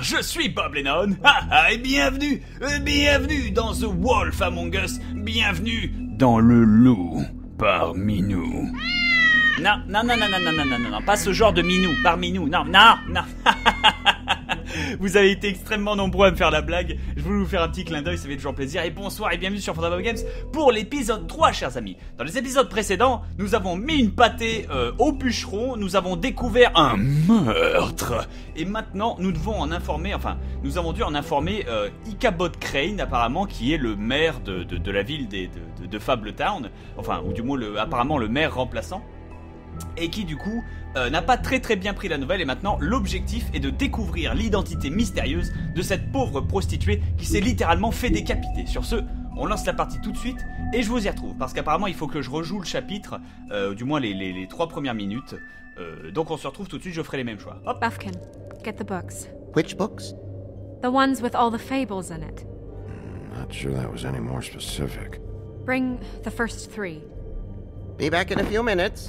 je suis Bob Lennon, et bienvenue dans The Wolf Among Us, bienvenue dans le loup parmi nous. Non, pas ce genre de minou, parmi nous, non. Vous avez été extrêmement nombreux à me faire la blague, je voulais vous faire un petit clin d'œil, ça fait toujours plaisir, et bonsoir et bienvenue sur Fantasma Games pour l'épisode 3, chers amis. Dans les épisodes précédents, nous avons mis une pâtée au bûcheron, nous avons découvert un meurtre, et maintenant nous devons en informer, nous avons dû en informer Ichabod Crane, apparemment, qui est le maire de la ville de Fabletown, ou du moins apparemment le maire remplaçant. Et qui du coup n'a pas très bien pris la nouvelle, et maintenant l'objectif est de découvrir l'identité mystérieuse de cette pauvre prostituée qui s'est littéralement fait décapiter. Sur ce, on lance la partie tout de suite et je vous y retrouve parce qu'apparemment il faut que je rejoue le chapitre, du moins les 3 premières minutes, donc on se retrouve tout de suite, je ferai les mêmes choix. Hop. Bufkin, get the books. Which books? The ones with all the fables in it. Not sure that was any more specific. Bring the first 3. Be back in a few minutes.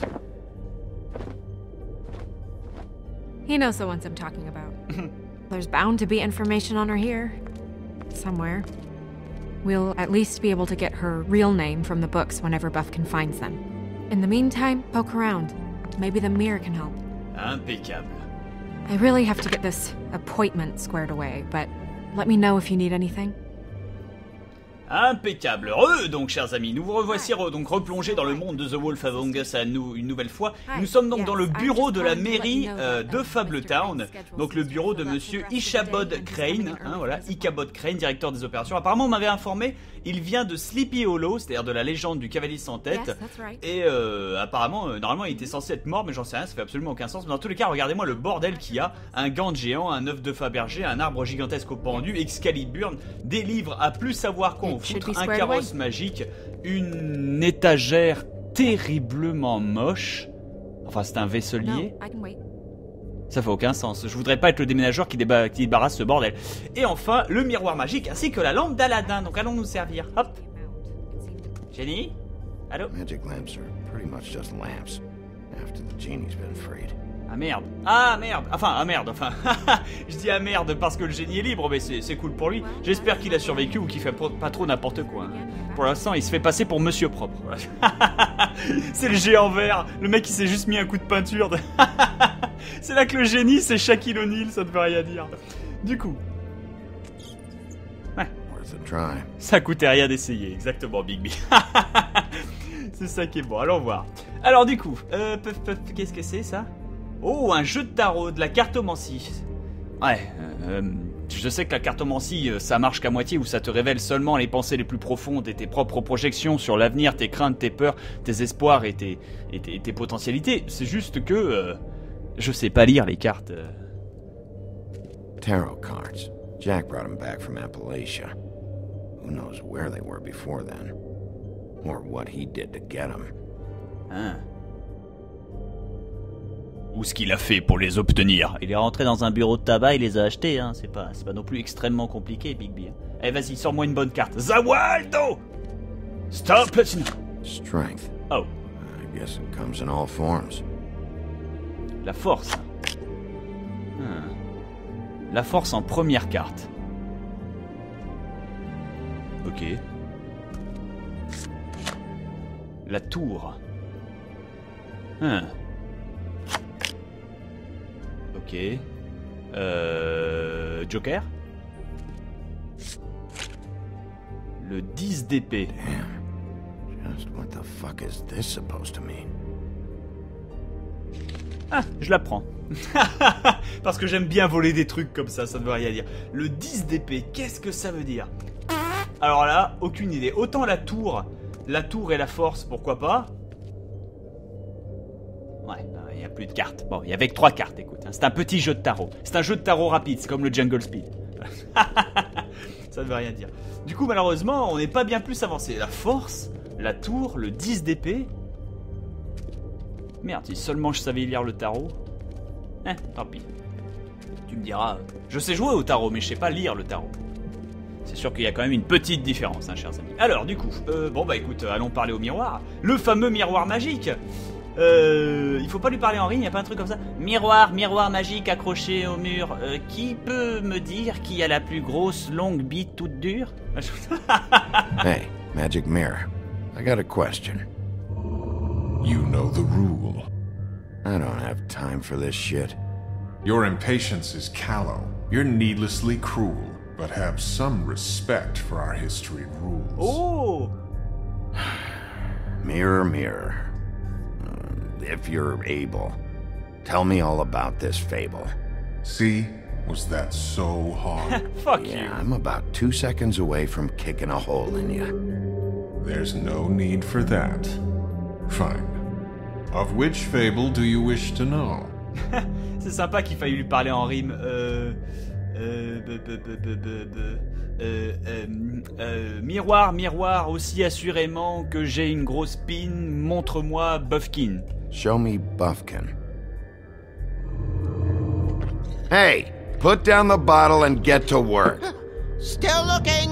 He knows the ones I'm talking about. There's bound to be information on her here. Somewhere. We'll at least be able to get her real name from the books whenever Bufkin finds them. In the meantime, poke around. Maybe the mirror can help. Impeccable. I really have to get this appointment squared away, but let me know if you need anything. Impeccable. Donc, chers amis, nous vous revoici donc replongés dans le monde de The Wolf Among Us une nouvelle fois. Nous sommes donc dans le bureau de la mairie de Fabletown, donc le bureau de monsieur Ichabod Crane, Ichabod Crane, directeur des opérations. Apparemment, on m'avait informé, il vient de Sleepy Hollow, c'est-à-dire de la légende du cavalier sans tête. Et apparemment, normalement, il était censé être mort, mais j'en sais rien, ça fait absolument aucun sens. Mais dans tous les cas, regardez-moi le bordel qu'il y a. Un gant géant, un œuf de Fabergé, un arbre gigantesque au pendu, Excalibur, des livres à plus savoir qu'on foutre, un carrosse magique, une étagère terriblement moche. Enfin, c'est un vaisselier. Ça fait aucun sens. Je voudrais pas être le déménageur qui débarrasse ce bordel. Et enfin, le miroir magique ainsi que la lampe d'Aladin. Donc allons nous servir. Hop. Jenny? Allô? Magic lamps are pretty much just lamps after the genie's been freed. Ah merde. Je dis ah merde parce que le génie est libre, mais c'est cool pour lui. J'espère qu'il a survécu ou qu'il fait pas trop n'importe quoi. Pour l'instant, il se fait passer pour Monsieur Propre. C'est le géant vert. Le mec, il s'est juste mis un coup de peinture. C'est là que le génie, c'est Shaquille O'Neal, ça ne veut rien dire. Du coup... Ouais. Ça coûtait rien d'essayer, exactement, Big B. C'est ça qui est bon, allons voir. Alors du coup, qu'est-ce que c'est ça? Oh, un jeu de tarot, de la cartomancie. Ouais, je sais que la cartomancie, ça marche qu'à moitié, où ça te révèle seulement les pensées les plus profondes et tes propres projections sur l'avenir, tes craintes, tes peurs, tes espoirs et tes potentialités. C'est juste que je sais pas lire les cartes. Tarot cards. Jack brought them back from Appalachia. Who knows where they were before then? Or what he did to get them. Hein. Ou ce qu'il a fait pour les obtenir. Il est rentré dans un bureau de tabac, il les a achetés, hein. C'est pas non plus extrêmement compliqué, Big B. Eh, vas-y, sors-moi une bonne carte. Zawaldo! Stop it! Strength. Oh. I guess it comes in all forms. La force. La force en première carte. Ok. La tour. Ok. Joker. Le 10 d'épée. Damn. Just what the fuck is this supposed to mean? Ah, je la prends. Parce que j'aime bien voler des trucs comme ça ne veut rien dire. Le 10 d'épée, qu'est-ce que ça veut dire? Alors là, aucune idée. Autant la tour et la force, pourquoi pas. Ouais, il n'y a plus de cartes. Bon, il y avait que 3 cartes, écoute. C'est un petit jeu de tarot. C'est un jeu de tarot rapide, c'est comme le Jungle Speed. Ça ne veut rien dire. Du coup, malheureusement, on n'est pas bien plus avancé. La force, la tour, le 10 d'épée. Merde, si seulement je savais lire le tarot. Tant pis. Tu me diras, je sais jouer au tarot, mais je sais pas lire le tarot. C'est sûr qu'il y a quand même une petite différence, chers amis. Alors, du coup, écoute, allons parler au miroir. Le fameux miroir magique. Il faut pas lui parler en rime, y a pas un truc comme ça? Miroir, miroir magique accroché au mur. Qui peut me dire qui a la plus grosse longue bite toute dure? Hey, Magic Mirror. I got a question. You know the rule. I don't have time for this shit. Your impatience is callow. You're needlessly cruel, but have some respect for our history and rules. Oh! Mirror, mirror. If you're able, tell me all about this fable. See? Was that so hard? Fuck Yeah, you. I'm about 2 seconds away from kicking a hole in you. There's no need for that. Fine. Of which fable do you wish to know? C'est sympa qu'il faille lui parler en rime. Miroir, miroir, aussi assurément que j'ai une grosse pine, montre-moi Buffkin. Show me Buffkin. Hey, put down the bottle and get to work. Still looking.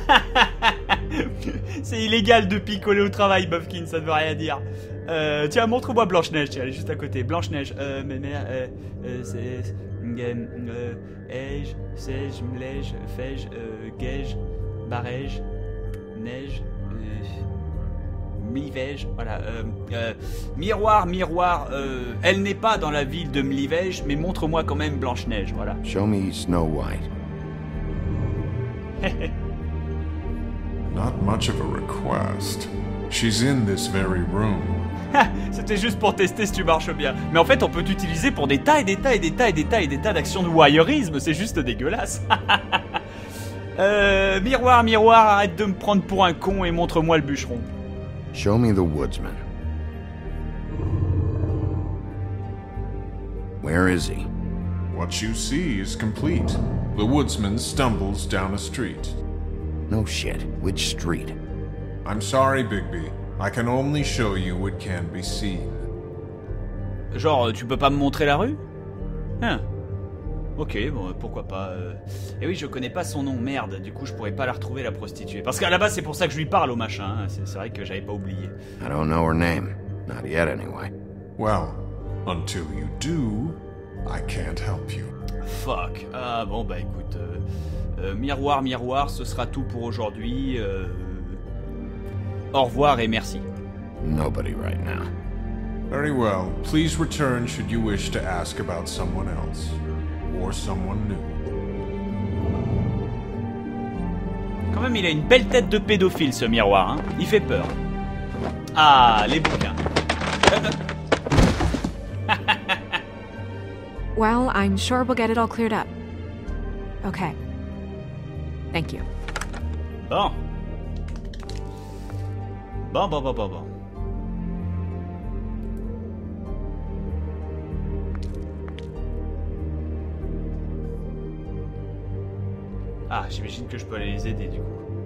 C'est illégal de picoler au travail, Buffkin, ça ne veut rien dire. Tiens, montre-moi Blanche-Neige, tiens, elle est juste à côté. Blanche-Neige, c'est... Ège, sège, mlège, fège, guège, barège, neige, mlivège, voilà. Miroir, miroir, elle n'est pas dans la ville de Mlivège, mais montre-moi quand même Blanche-Neige, voilà. Show me Snow White. Not much of a request. She's in this very room. C'était juste pour tester si tu marches bien. Mais en fait, on peut t'utiliser pour des tas et des tas et des tas et des tas et des tas d'actions de voyeurisme. C'est juste dégueulasse. Miroir, miroir, arrête de me prendre pour un con et montre-moi le bûcheron. Show me the woodsman. Where is he? What you see is complete. The woodsman stumbles down a street. No shit. Which street? I'm sorry, Bigby. I can only show you what can be seen. Genre, tu peux pas me montrer la rue? Hein. Ok, bon, pourquoi pas. Et oui, je connais pas son nom, merde. Du coup, je pourrais pas la retrouver, la prostituée. Parce qu'à la base, c'est pour ça que je lui parle au machin. Hein. C'est vrai que j'avais pas oublié. I don't know her name. Not yet, anyway. Well, until you do, I can't help you. Fuck. Ah bon, bah écoute. Miroir, miroir, ce sera tout pour aujourd'hui. Au revoir et merci. Nobody right now. Very well. Please return should you wish to ask about someone else. Or someone new. Quand même, il a une belle tête de pédophile, ce miroir. Hein. Il fait peur. Ah, les bouquins. Well, I'm sure we'll get it all cleared up. Okay. Thank you. Bon. Bon. Ah, j'imagine que je peux aller les aider du coup.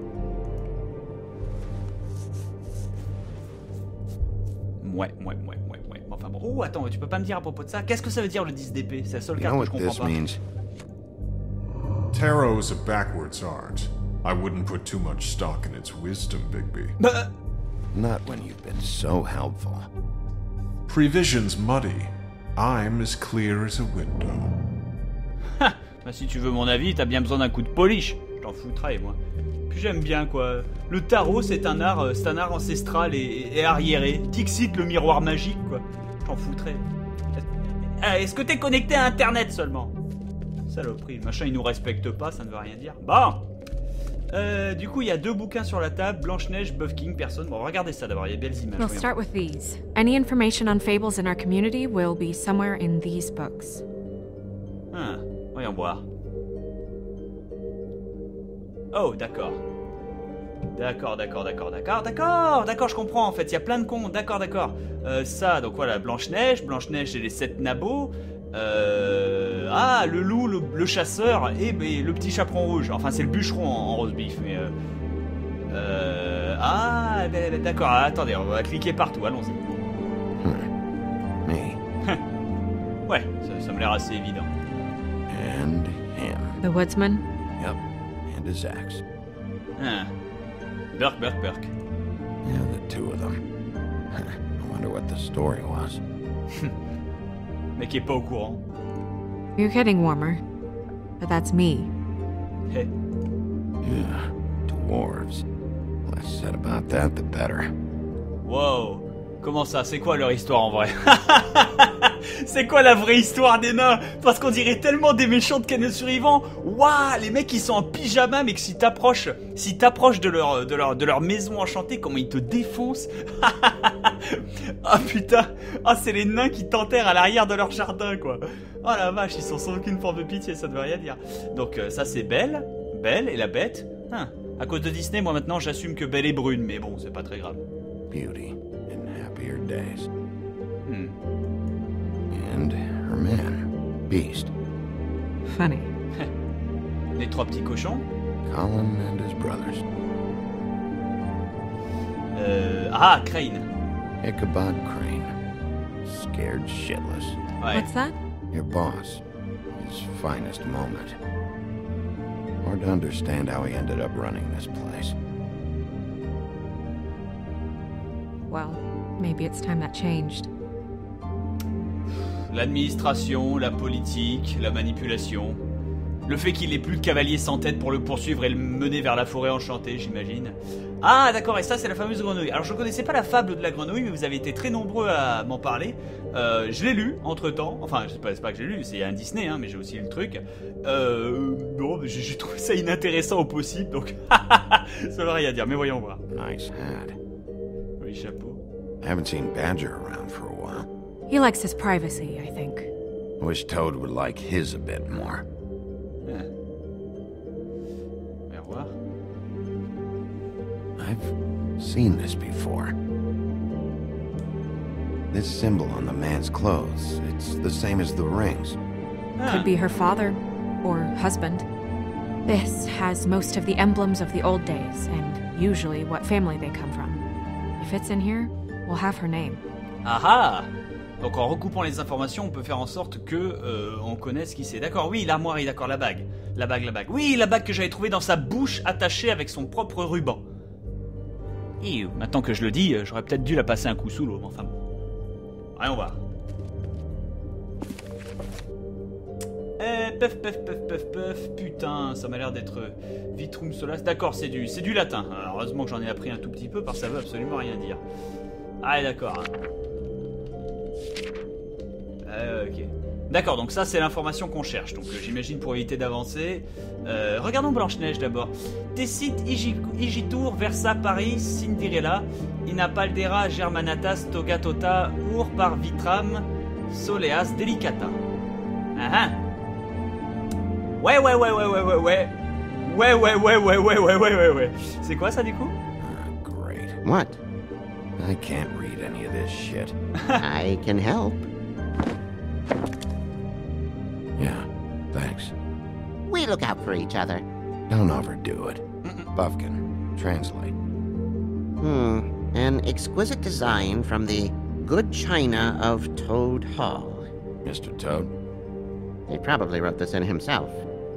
Ouais. Enfin bon. Oh, attends, tu peux pas me dire à propos de ça? Qu'est-ce que ça veut dire le 10 d'épée? C'est la seule You carte know que je what comprends this pas. means? Tarot is a backwards art. I wouldn't put too much stock in its wisdom, Bigby. Not when you've been so helpful. Prevision's muddy. I'm as clear as a window. Bah, si tu veux mon avis, t'as bien besoin d'un coup de polish. Je t'en foutrais, moi. Puis j'aime bien, quoi. Le tarot, c'est un art ancestral et arriéré. Dixit, le miroir magique, quoi. Je t'en foutrais. Est-ce que t'es connecté à Internet seulement? Saloperie, machin, il nous respecte pas, ça ne veut rien dire. Bon. Du coup, il y a 2 bouquins sur la table, Blanche-Neige, Buffkin, personne. Bon, regardez ça d'abord, il y a de belles images. We'll start with these. Any information on fables in our community will be somewhere in these books. Ah, voyons voir. Oh, d'accord. D'accord, je comprends en fait, il y a plein de cons, d'accord. Ça, donc voilà, Blanche-Neige, j'ai les 7 nabots. Ah, le loup, le chasseur et le petit chaperon rouge. Enfin, c'est le bûcheron en roast beef, mais... Ah, d'accord, attendez, on va cliquer partout, allons-y. Me. Ouais, ça me l'air assez évident. And him. The woodsman? Yep. And his axe. Ah. Burk. Yeah, the two of them. I wonder what the story was. Mec est pas au courant. You're getting warmer. But that's me. Hey. Yeah, dwarves. Less said about that, the better. Wow. Comment ça? C'est quoi leur histoire en vrai? C'est quoi la vraie histoire des nains? Parce qu'on dirait tellement des méchants de Kennen survivants. Waouh, les mecs ils sont en pyjama, mais que si t'approches de leur maison enchantée, comment ils te défoncent. Ah putain. Ah, c'est les nains qui t'enterrent à l'arrière de leur jardin quoi. Oh la vache, ils sont sans aucune forme de pitié, ça ne veut rien dire. Donc ça c'est Belle et la bête. À cause de Disney, moi maintenant j'assume que Belle est brune, mais bon, c'est pas très grave. Beauty in happier days. And her man, Beast. Funny. Les trois petits cochons. Colin and his brothers. Crane. Ichabod Crane. Scared shitless. Ouais. What's that? Your boss. His finest moment. Hard to understand how he ended up running this place. Well, maybe it's time that changed. L'administration, la politique, la manipulation. Le fait qu'il ait plus de cavalier sans tête pour le poursuivre et le mener vers la forêt enchantée, j'imagine. Ah d'accord, et ça c'est la fameuse grenouille. Alors je connaissais pas la fable de la grenouille, mais vous avez été très nombreux à m'en parler. Je l'ai lu entre temps, enfin c'est pas que j'ai lu, c'est un Disney, hein, mais j'ai aussi lu le truc. Bon, j'ai trouvé ça inintéressant au possible, donc ça veut rien dire, mais voyons voir. Nice hat. Oui, chapeau. I haven't seen Badger around for a while. He likes his privacy, I think. I wish Toad would like his a bit more. Au revoir. I've seen this before. This symbol on the man's clothes, it's the same as the rings. Could be her father or husband. This has most of the emblems of the old days and usually what family they come from. If it's in here, we'll have her name. Ah. Donc en recoupant les informations, on peut faire en sorte que on connaisse qui c'est. D'accord, oui, l'armoire, d'accord, la bague. La bague. Oui, la bague que j'avais trouvée dans sa bouche attachée avec son propre ruban. Et maintenant que je le dis, j'aurais peut-être dû la passer un coup sous l'eau, mais enfin bon. Allez, on va. Puff. Putain, ça m'a l'air d'être Vitrum Solas. D'accord, c'est du latin. Alors, heureusement que j'en ai appris un tout petit peu, parce que ça veut absolument rien dire. Ah, d'accord. Ok. D'accord, donc ça c'est l'information qu'on cherche. Donc j'imagine pour éviter d'avancer. Regardons Blanche-Neige d'abord. Tessit Igitur, Versa, Paris, Cinderella, Inapaldera, Germanatas, Togatota, Ur par Vitram, Soleas, Delicata. Ouais. Ouais. C'est quoi ça du coup? Great. What? I can't read any of this shit. I can help. Yeah, thanks. We look out for each other. Don't overdo it. Buffkin, translate. An exquisite design from the good china of Toad Hall. Mr. Toad? He probably wrote this in himself.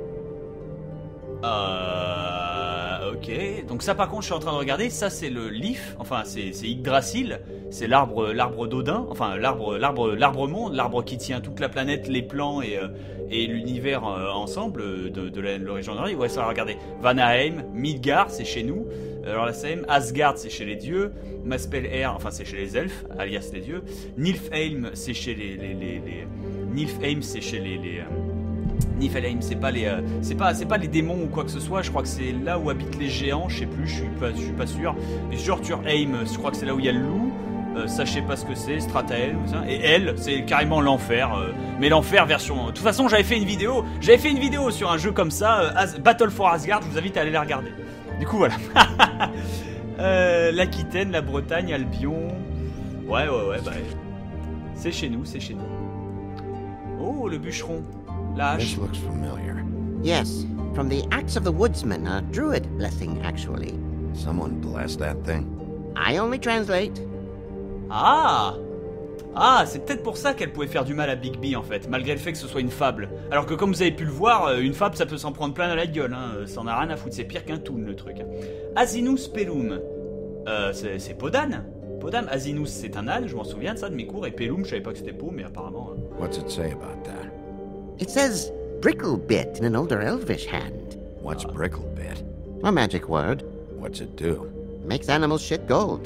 Ok. Donc ça par contre je suis en train de regarder, ça c'est le leaf, enfin c'est Yggdrasil, c'est l'arbre d'Odin, enfin l'arbre monde, l'arbre qui tient toute la planète, les plans et l'univers ensemble de l'origine de ouais, ça va regarder. Vanaheim, Midgard c'est chez nous, alors la same, Asgard c'est chez les dieux, Muspelheim, enfin c'est chez les elfes, alias les dieux, Niflheim c'est chez Niflheim c'est chez Niflheim, c'est pas les démons ou quoi que ce soit. Je crois que c'est là où habitent les géants. Je sais plus, je suis pas sûr. Mais Surturheim, je crois que c'est là où il y a le loup. Ça, je sais pas ce que c'est. Stratahelm, et elle, c'est carrément l'enfer. Mais l'enfer version. De toute façon, j'avais fait une vidéo sur un jeu comme ça, Battle for Asgard. Je vous invite à aller la regarder. Du coup, voilà. L'Aquitaine, la Bretagne, Albion. Ouais, bah. C'est chez nous. Oh, le bûcheron. This looks familiar. Yes, from the Axe of the Woodsman, a druid blessing, actually. Someone blessed that thing? I only translate. Ah, c'est peut-être pour ça qu'elle pouvait faire du mal à Bigby en fait, malgré le fait que ce soit une fable. Alors que comme vous avez pu le voir, une fable ça peut s'en prendre plein à la gueule, hein. Ça en a rien à foutre, c'est pire qu'un toon le truc. Asinus Pelum, c'est Podane. Podam Asinus, c'est un âne, je m'en souviens de ça de mes cours, et Pelum, je savais pas que c'était Pau, mais apparemment... What's it say about that? It says Bricklebit in an older elvish hand. What's Bricklebit? A magic word. What's it do? Makes animals shit gold.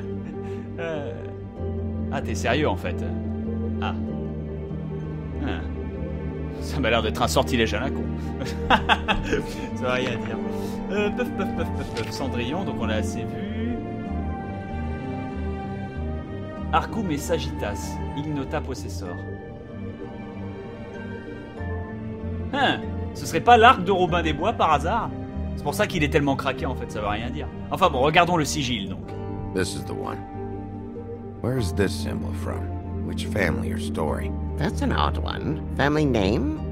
Ah, t'es sérieux en fait? Ah. Ça m'a l'air d'être un sortilège à la con. Ça va rien dire. Puff, Cendrillon, donc on l'a assez vu. Arcum et Sagittas, Ignota Possessor. Ce serait pas l'arc de Robin des Bois par hasard? C'est pour ça qu'il est tellement craqué en fait, ça veut rien dire. Enfin bon, regardons le sigil donc. This is the one. Where's this symbol from? Which family or story? That's an odd one. Family name?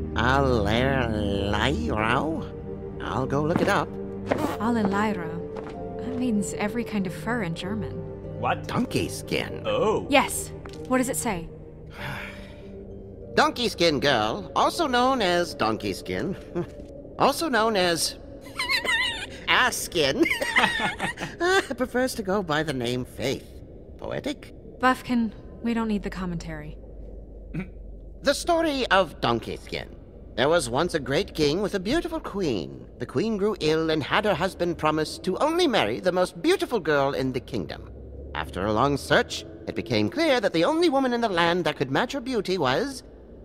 Alerairao? I'll go look it up. Alelaira. That means every kind of fur in German. What? Donkey skin. Oh. Yes. What does it say? Donkey skin girl, also known as donkey skin, also known as ass skin, prefers to go by the name Faith. Poetic? Buffkin, we don't need the commentary. The story of Donkey Skin. There was once a great king with a beautiful queen. The queen grew ill and had her husband promise to only marry the most beautiful girl in the kingdom. After a long search, it became clear that the only woman in the land that could match her beauty was...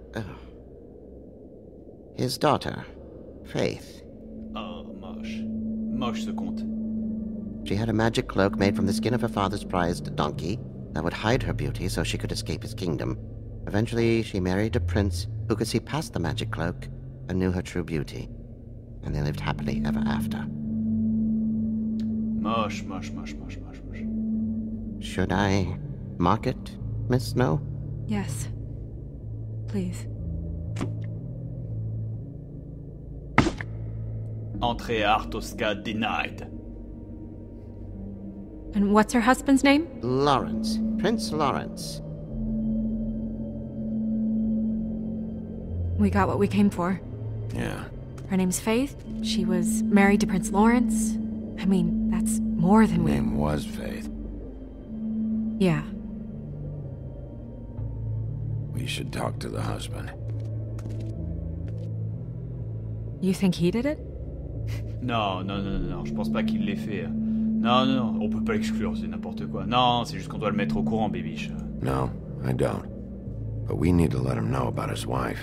his daughter, Faith. Oh, moche. Moche ce conte. She had a magic cloak made from the skin of her father's prized donkey that would hide her beauty so she could escape his kingdom. Eventually, she married a prince who could see past the magic cloak and knew her true beauty. And they lived happily ever after. Moche. Should I mark it, Miss Snow? Yes. Please. Entrée à Artosca denied. And what's her husband's name? Lawrence. Prince Lawrence. We got what we came for. Yeah. Her name's Faith. She was married to Prince Lawrence. I mean, that's more than we... Name was Faith. Yeah. We should talk to the husband. You think he did it? Non, je pense pas qu'il l'ait fait. Non, on peut pas l'exclure, c'est n'importe quoi. Non, c'est juste qu'on doit le mettre au courant, Bébiche. No, I don't. But we need to let him know about his wife.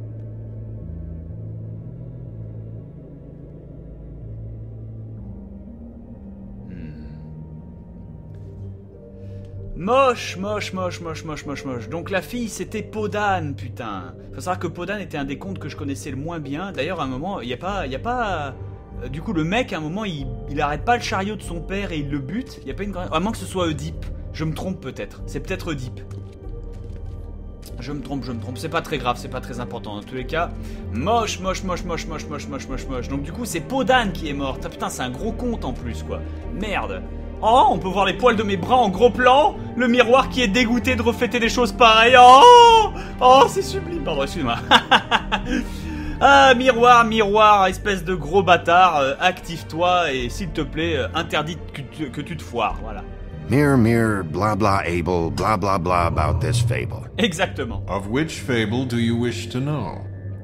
Moche. Donc la fille, c'était Podane, putain. Faut savoir que Podane était un des contes que je connaissais le moins bien. D'ailleurs, à un moment, il y a pas... Du coup, le mec, à un moment, il arrête pas le chariot de son père et il le bute. Il y a pas une... À moins que ce soit Oedipe. Je me trompe peut-être. C'est peut-être Oedipe. Je me trompe. C'est pas très grave, c'est pas très important. Dans tous les cas, moche. Donc du coup, c'est Podane qui est morte. Ah, putain, c'est un gros conte en plus, quoi. Merde. Oh, on peut voir les poils de mes bras en gros plan. Le miroir qui est dégoûté de refléter des choses pareilles. Oh, c'est sublime. Pardon, excuse-moi. Ah, miroir, espèce de gros bâtard. Active-toi et s'il te plaît, interdit que tu te foires. Voilà. Mirror, blah blah able, blah blah blah about this fable. Exactement. Of which fable do you wish to know?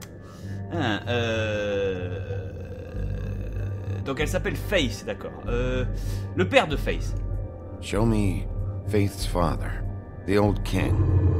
Donc elle s'appelle Faith, d'accord. Le père de Faith. Show me Faith's father, the old king.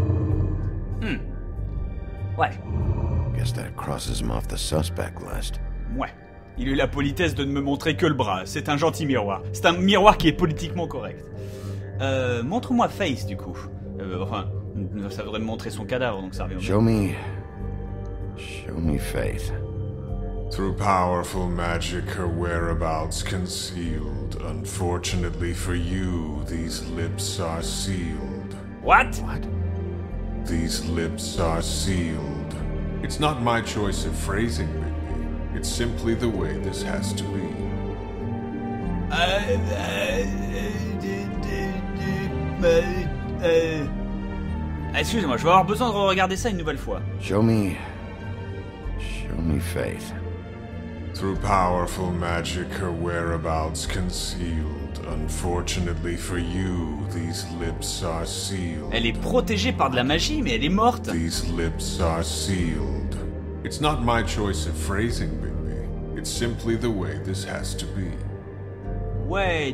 Ouais. Guess that crosses him off the suspect list. Ouais. Il a eu la politesse de ne me montrer que le bras. C'est un gentil miroir. C'est un miroir qui est politiquement correct. Montre-moi Faith, du coup. Enfin, ça voudrait me montrer son cadavre, donc ça revient au même. Show me Faith. Through powerful magic, her whereabouts concealed. Unfortunately for you, these lips are sealed. What? These lips are sealed. It's not my choice of phrasing, Rigby. It's simply the way this has to be. Excusez-moi, je vais avoir besoin de regarder ça une nouvelle fois. Show me Faith. Through powerful magic, her whereabouts concealed. Unfortunately for you, these lips are sealed. Elle est protégée par de la magie, mais elle est morte. These lips are sealed. It's not my choice of phrasing, Bigby. It's simply the way this has to be. Wait.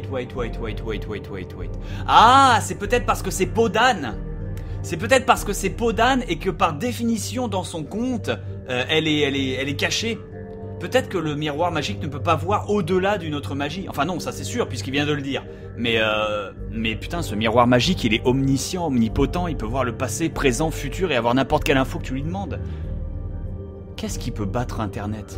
Ah, c'est peut-être parce que c'est peau d'âne. C'est peut-être parce que c'est peau d'âne et que par définition dans son conte, elle est cachée. Peut-être que le miroir magique ne peut pas voir au-delà d'une autre magie. Enfin non, ça c'est sûr puisqu'il vient de le dire. Mais putain, ce miroir magique, il est omniscient, omnipotent. Il peut voir le passé, présent, futur et avoir n'importe quelle info que tu lui demandes. Qu'est-ce qui peut battre Internet?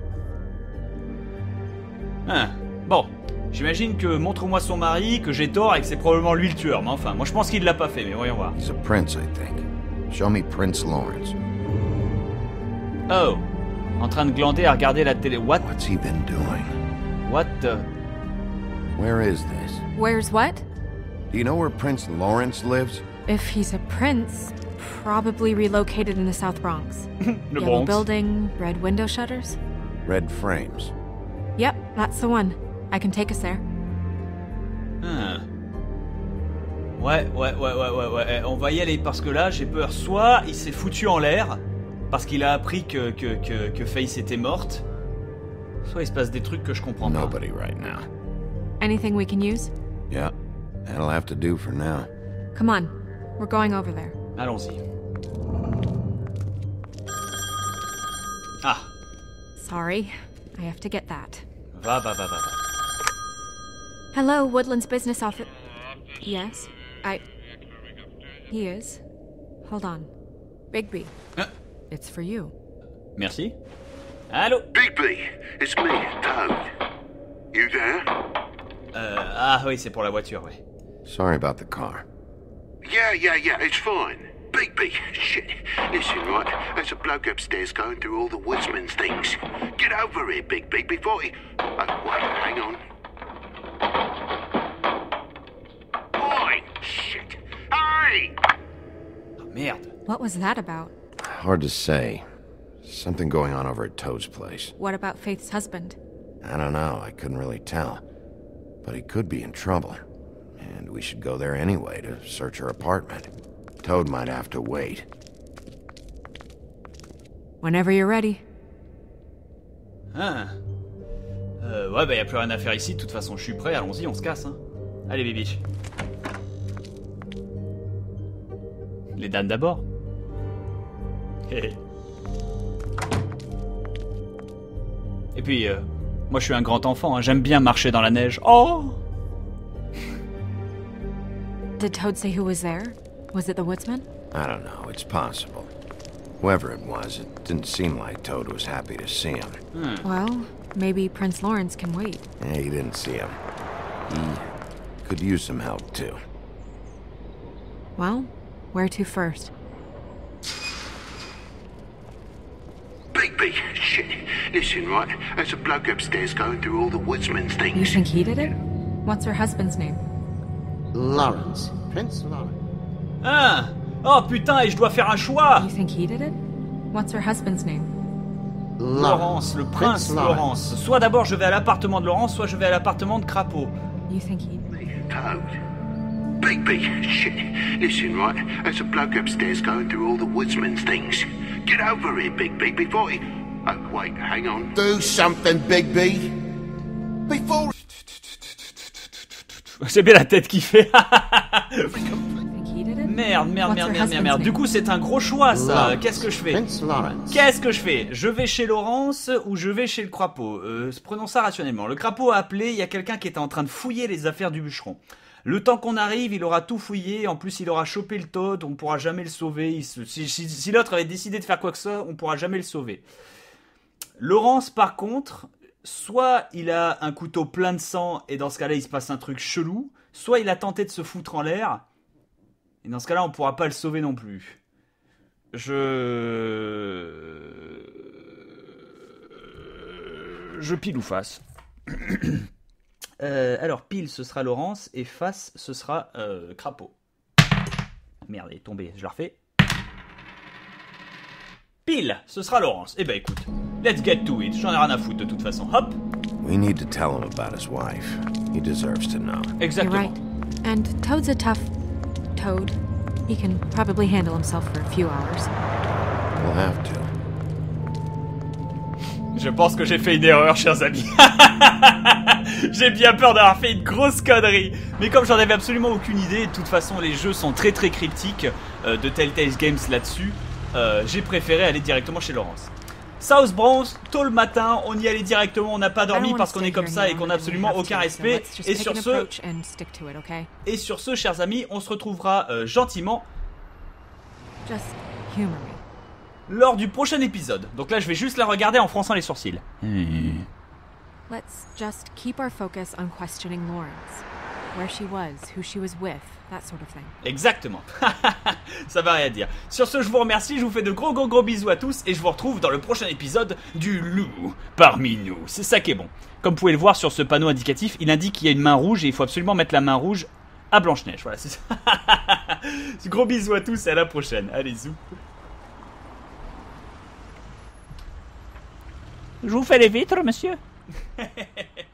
Bon. J'imagine que montre-moi son mari, que j'ai tort et que c'est probablement lui le tueur. Mais enfin, moi je pense qu'il l'a pas fait, mais voyons voir. He's a prince, I think. Show me Prince Lawrence. Oh, en train de glander à regarder la télé. What? What's he been doing? What the... Where is this? Where's what? Do you know where Prince Lawrence lives? If he's a prince, probably relocated in the South Bronx. Le Yellow Bronx. building, red window shutters. Red frames. Yep, that's the one. I can take us there. Ouais. On va y aller parce que là, j'ai peur. Soit il s'est foutu en l'air parce qu'il a appris que Faith était morte. Soit il se passe des trucs que je comprends pas. Nobody right now. Anything we can use? Yeah, that'll have to do for now. Come on, we're going over there. Allons-y. Ah, Sorry, I have to get that. va. Hello, Woodland's business office. Yes, He is. Hold on. Bigby. It's for you. Merci. Allô? Bigby, it's me, Toad. You there? Ah oui, c'est pour la voiture, oui. Sorry about the car. Yeah, it's fine. Bigby, shit. Listen, right, there's a bloke upstairs going through all the woodsman's things. Get over here, Bigby, before he... Oh, wait, hang on. Oi, shit. Hey! Oh, merde. What was that about? Hard to say. Something going on over at Toad's place. What about Faith's husband? I don't know, I couldn't really tell. But he could be in trouble. And we should go there anyway to search her apartment. Toad might have to wait. Whenever you're ready. Ouais, bah y a plus rien à faire ici, de toute façon je suis prêt, allons-y, on se casse, hein. Allez, bibiche. Les dames d'abord. Et puis, moi je suis un grand enfant, hein, j'aime bien marcher dans la neige. Oh! Did Toad say who was there? Was it the woodsman? I don't know, it's possible. Whoever it was, it didn't seem like Toad was happy to see him. Well, maybe Prince Lawrence can wait. He didn't see him. He could use some help, too. Well, where to first? Bigby, shit. Listen, right, there's a bloke upstairs going through all the woodsman's You things. think he did it? What's her husband's name? Lawrence. Prince Lawrence. Ah! Oh putain, et je dois faire un choix! You think he did it? What's her husband's name? Laurence, le prince Laurence. Soit d'abord je vais à l'appartement de Laurence, soit je vais à l'appartement de Crapaud. You think he... Toad. Bigby, shit. Listen, right, there's a bloke upstairs going through all the woodsman's things. Get over here, Bigby, before he... Oh, wait, hang on. Do something, Bigby. Before... C'est bien la tête qu'il fait. You think he did it? Merde. Du coup, c'est un gros choix, ça. Qu'est-ce que je fais? Prince Lawrence. Qu'est-ce que je fais? Je vais chez Laurence ou je vais chez le crapaud? Prenons ça rationnellement. Le crapaud a appelé, il y a quelqu'un qui était en train de fouiller les affaires du bûcheron. Le temps qu'on arrive, il aura tout fouillé. En plus, il aura chopé le Toad. On pourra jamais le sauver. Si l'autre avait décidé de faire quoi que ce soit, on pourra jamais le sauver. Laurence, par contre, soit il a un couteau plein de sang et dans ce cas-là, il se passe un truc chelou. Soit il a tenté de se foutre en l'air. Et dans ce cas-là, on pourra pas le sauver non plus. Je pile ou face. Alors, pile, ce sera Laurence, et face, ce sera Crapaud. Merde, elle est tombée, je la refais. Pile, ce sera Laurence. Eh ben écoute, let's get to it, j'en ai rien à foutre de toute façon. Hop. We need to tell him about his wife. He deserves to know. Exactement. You're right. And Toad's a tough Toad. He can probably handle himself for a few hours. We'll have to. Je pense que j'ai fait une erreur, chers amis. J'ai bien peur d'avoir fait une grosse connerie. Mais comme j'en avais absolument aucune idée, de toute façon les jeux sont très cryptiques de Telltale Games là-dessus, j'ai préféré aller directement chez Laurence. South Bronx, tôt le matin, on y allait directement, on n'a pas dormi parce qu'on est comme ça et qu'on n'a absolument aucun respect. Et sur ce, chers amis, on se retrouvera gentiment lors du prochain épisode. Donc là, je vais juste la regarder en fronçant les sourcils. Let's just keep our focus on questioning Lawrence. Where she was, who she was with, that sort of thing. Exactement. Ça va rien dire. Sur ce, je vous remercie, je vous fais de gros bisous à tous et je vous retrouve dans le prochain épisode du loup parmi nous. C'est ça qui est bon. Comme vous pouvez le voir sur ce panneau indicatif, il indique qu'il y a une main rouge et il faut absolument mettre la main rouge à Blanche-Neige. Voilà, c'est ça. Gros bisous à tous et à la prochaine. Allez, zou. Je vous fais les vitres, monsieur.